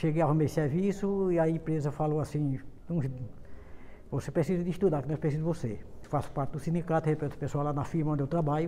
cheguei, arrumei serviço e a empresa falou assim, você precisa de estudar, que nós precisamos de você. Faço parte do sindicato, represento o pessoal lá na firma onde eu trabalho.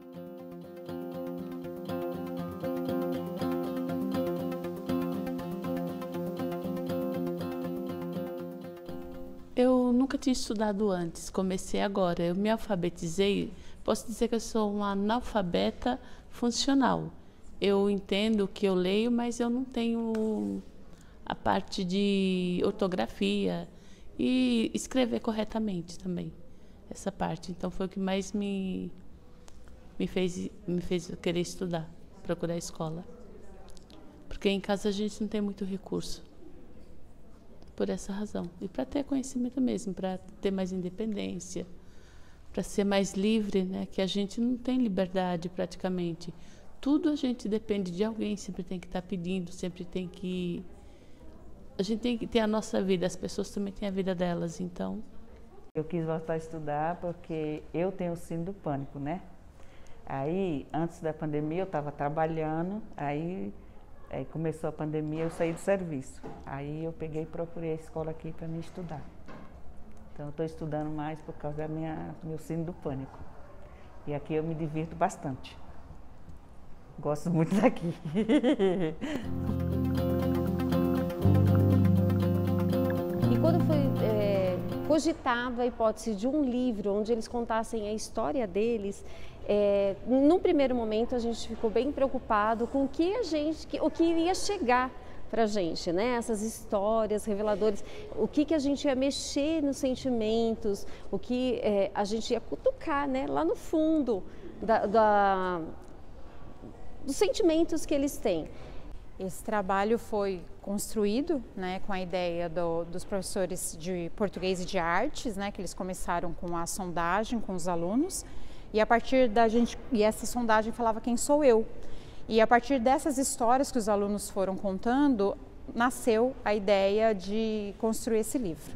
Eu nunca tinha estudado antes, comecei agora. Eu me alfabetizei, posso dizer que eu sou uma analfabeta funcional. Eu entendo o que eu leio, mas eu não tenho a parte de ortografia e escrever corretamente também, essa parte. Então foi o que mais me fez querer estudar, procurar escola. Porque em casa a gente não tem muito recurso, por essa razão. E para ter conhecimento mesmo, para ter mais independência, para ser mais livre, né? Que a gente não tem liberdade praticamente. Tudo a gente depende de alguém, sempre tem que estar pedindo, sempre tem que... A gente tem que ter a nossa vida, as pessoas também têm a vida delas, então... Eu quis voltar a estudar porque eu tenho síndrome do pânico, né? Aí, antes da pandemia, eu estava trabalhando, aí começou a pandemia, eu saí do serviço. Aí eu peguei e procurei a escola aqui para me estudar. Então eu estou estudando mais por causa do meu síndrome do pânico. E aqui eu me divirto bastante. Gosto muito daqui. E quando foi cogitada a hipótese de um livro onde eles contassem a história deles, num primeiro momento a gente ficou bem preocupado com o que iria chegar para a gente, né? Essas histórias reveladoras, o que a gente ia mexer nos sentimentos, o que a gente ia cutucar, né? Lá no fundo dos sentimentos que eles têm. Esse trabalho foi construído, né, com a ideia dos professores de português e de artes, né, que eles começaram com a sondagem com os alunos, e a partir e essa sondagem falava quem sou eu. E a partir dessas histórias que os alunos foram contando, nasceu a ideia de construir esse livro.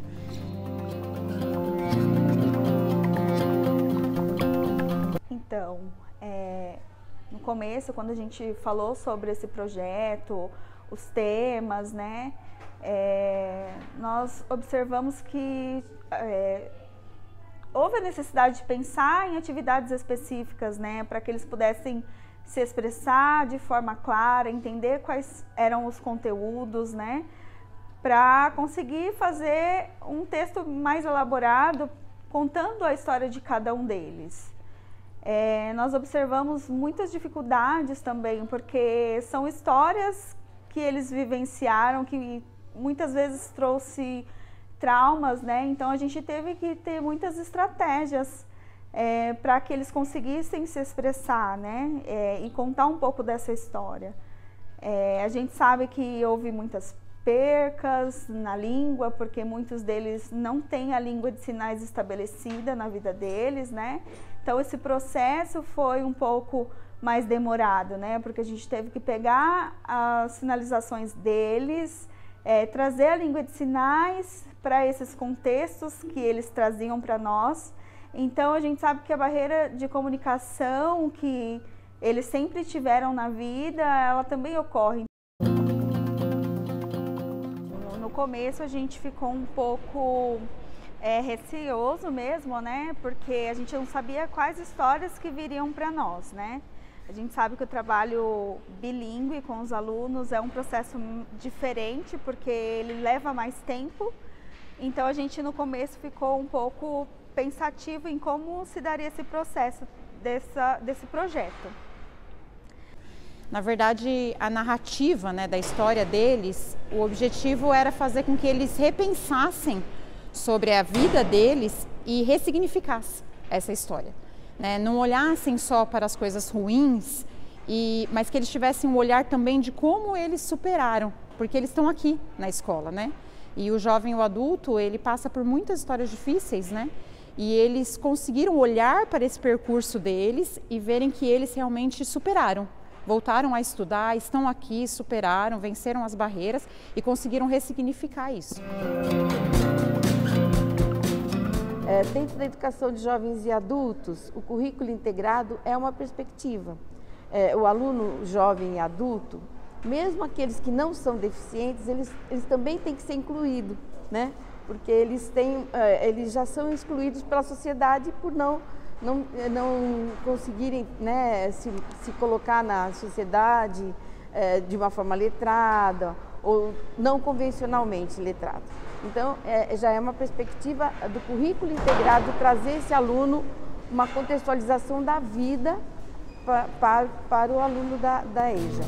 Então, no começo, quando a gente falou sobre esse projeto, os temas, né, nós observamos que houve a necessidade de pensar em atividades específicas, né, para que eles pudessem se expressar de forma clara, entender quais eram os conteúdos, né, para conseguir fazer um texto mais elaborado, contando a história de cada um deles. Nós observamos muitas dificuldades também, porque são histórias que eles vivenciaram, que muitas vezes trouxe traumas, né? Então a gente teve que ter muitas estratégias para que eles conseguissem se expressar, né? E contar um pouco dessa história. A gente sabe que houve muitas percas na língua, porque muitos deles não têm a língua de sinais estabelecida na vida deles, né? Então esse processo foi um pouco mais demorado, né? Porque a gente teve que pegar as sinalizações deles, trazer a língua de sinais para esses contextos que eles traziam para nós. Então a gente sabe que a barreira de comunicação que eles sempre tiveram na vida, ela também ocorre. No começo a gente ficou um pouco receoso mesmo, né? Porque a gente não sabia quais histórias que viriam para nós, né? A gente sabe que o trabalho bilíngue com os alunos é um processo diferente, porque ele leva mais tempo. Então a gente no começo ficou um pouco pensativo em como se daria esse processo desse projeto. Na verdade, a narrativa, né, da história deles, o objetivo era fazer com que eles repensassem sobre a vida deles e ressignificassem essa história, né? Não olhassem só para as coisas ruins, mas que eles tivessem um olhar também de como eles superaram, porque eles estão aqui na escola, né? E o jovem e o adulto, ele passa por muitas histórias difíceis, né? E eles conseguiram olhar para esse percurso deles e verem que eles realmente superaram. Voltaram a estudar, estão aqui, superaram, venceram as barreiras e conseguiram ressignificar isso. Dentro da educação de jovens e adultos, o currículo integrado é uma perspectiva. O aluno jovem e adulto, mesmo aqueles que não são deficientes, eles também têm que ser incluídos, né? Porque eles já são excluídos pela sociedade por não conseguirem, né, se colocar na sociedade de uma forma letrada ou não convencionalmente letrado. Então, já é uma perspectiva do currículo integrado trazer esse aluno uma contextualização da vida para o aluno da EJA.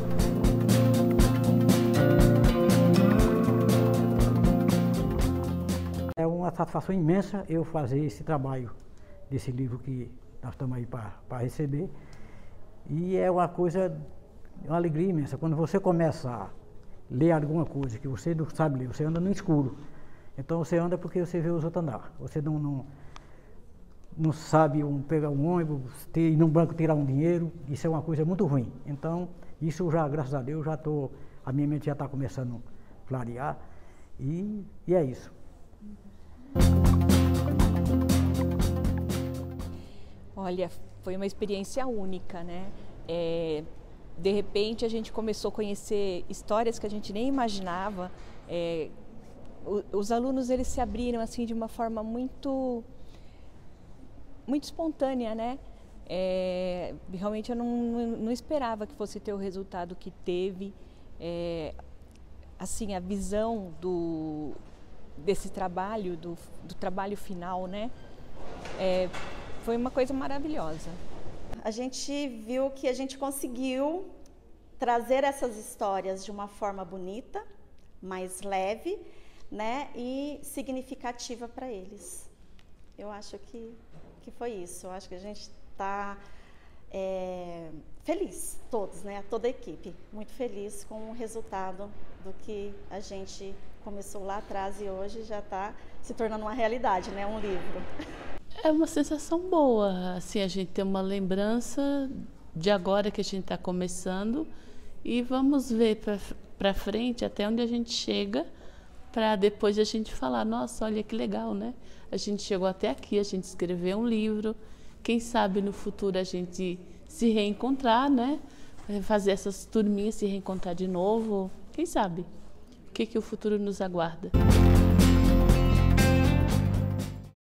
É uma satisfação imensa eu fazer esse trabalho desse livro que nós estamos aí para receber. E é uma coisa, uma alegria imensa. Quando você começa a ler alguma coisa que você não sabe ler, você anda no escuro. Então você anda porque você vê os outros andar. Você não sabe pegar um ônibus, ir num banco tirar um dinheiro, isso é uma coisa muito ruim. Então, isso já, graças a Deus, a minha mente já está começando a clarear e é isso. Olha, foi uma experiência única, né? De repente a gente começou a conhecer histórias que a gente nem imaginava. Os alunos, eles se abriram assim de uma forma muito espontânea, né? Realmente eu não esperava que fosse ter o resultado que teve. Assim, a visão desse trabalho, do trabalho final, né? Foi uma coisa maravilhosa. A gente viu que a gente conseguiu trazer essas histórias de uma forma bonita, mais leve, né, e significativa para eles. Eu acho que foi isso. Eu acho que a gente está feliz, todos, né, toda a equipe, muito feliz com o resultado do que a gente começou lá atrás e hoje já está se tornando uma realidade, né, um livro. É uma sensação boa, assim, a gente tem uma lembrança de agora que a gente está começando e vamos ver para frente até onde a gente chega para depois a gente falar, nossa, olha que legal, né? A gente chegou até aqui, a gente escreveu um livro, quem sabe no futuro a gente se reencontrar, né? Fazer essas turminhas se reencontrar de novo, quem sabe? O que o futuro nos aguarda?